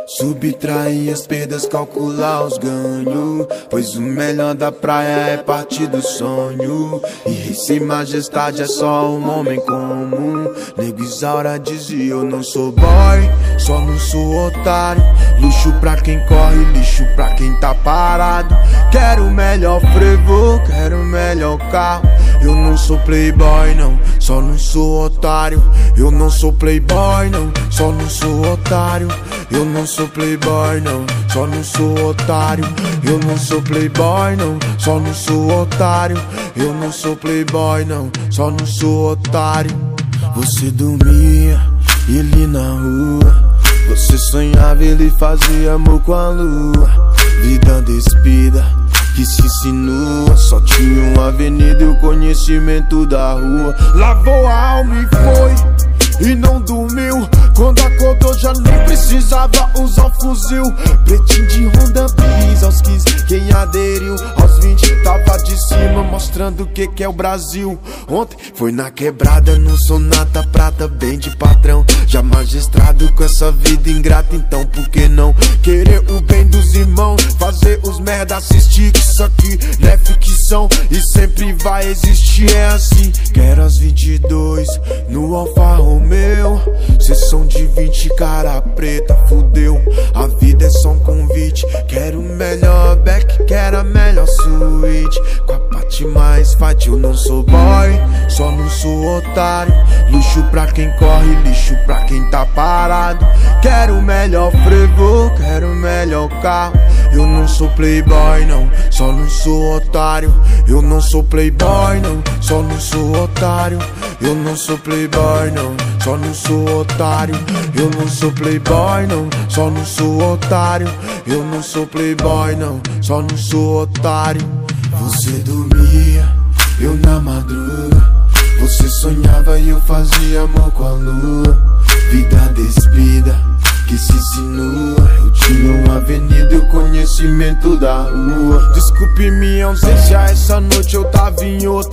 Subtrair as perdas, calcular os ganhos, pois o melhor da praia é partir do sonho. E rei sem majestade é só um homem comum. Nego Isaura dizia: eu não sou boy, só não sou otário. Luxo pra quem corre, lixo pra quem tá parado. Quero o melhor frevo, quero o melhor carro. Eu não sou playboy não, só não sou otário. Eu não sou playboy não, só não sou otário. Eu não sou playboy não, só não sou otário. Eu não sou playboy não, só não sou otário. Eu não sou playboy não, só não sou otário. Você dormia, ele na rua. Você sonhava, ele fazia amor com a lua. Vida despida, que se insinua. Só tinha uma avenida e o conhecimento da rua. Lavou a alma e foi, e não dormiu. Quando acordou já nem precisava usar o fuzil. Pretinho de Honda Bis aos 15, quem aderiu aos 20 tava de cima, mostrando o que é o Brasil. Ontem foi na quebrada, no Sonata Prata, bem de patrão. Já magistrado com essa vida ingrata, então por que não querer o bem dos irmãos? Fazer os merda assistir, que isso aqui não é ficção e sempre vai existir, é assim. Quero as 22 no Alfa Romeo, sessão de 20, cara preta, fudeu. A vida é só um convite. Quero o melhor back, quero a melhor suíte, com a parte mais fight. Eu não sou boy, só não sou otário. Luxo pra quem corre, lixo pra quem tá parado. Quero o melhor frevo, quero o melhor carro. Eu não sou playboy não, só não sou otário. Eu não sou playboy não, só não sou otário. Eu não sou playboy não, só não sou otário. Eu não sou playboy não, só não sou otário. Eu não sou playboy não, só não sou otário. Você dormia, eu na madruga. Você sonhava e eu fazia amor com a lua. Vida despida, que se insinua. Eu tinha uma avenida e o conhecimento da rua. Desculpe minha ausência, essa noite eu tava em outra.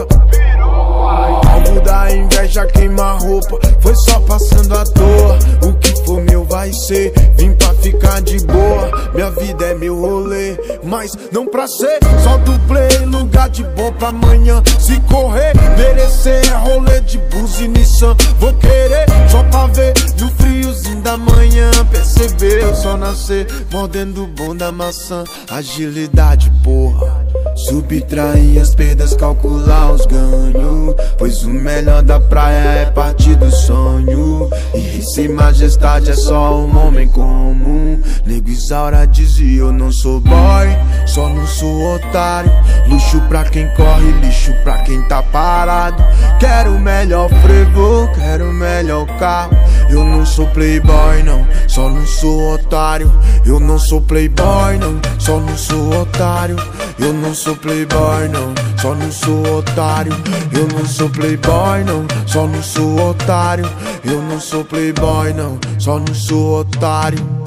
Algo da inveja queima a roupa, foi só passando à toa. O que for meu vai ser, vim pra ficar de boa. Minha vida é meu rolê, mas não pra ser só do play. Lugar de bom pra amanhã, se correr, merecer é rolê de bus e Nissan. Vou querer só pra ver no friozinho da manhã. Perceber eu só nascer mordendo o bom da maçã. Agilidade, porra. Subtrair as perdas, calcular os ganhos, pois o melhor da praia é partir do sonho. E rei sem majestade é só um homem comum. Nego Isaura dizia: eu não sou boy, só não sou otário. Luxo pra quem corre, lixo pra quem tá parado. Quero o melhor frevo, quero o melhor carro. Eu não sou playboy não, só não sou otário. Eu não sou playboy não, só não sou otário. Eu não sou playboy não, só não sou otário. Eu não sou playboy não, só não sou otário. Eu não sou playboy não, só não sou otário.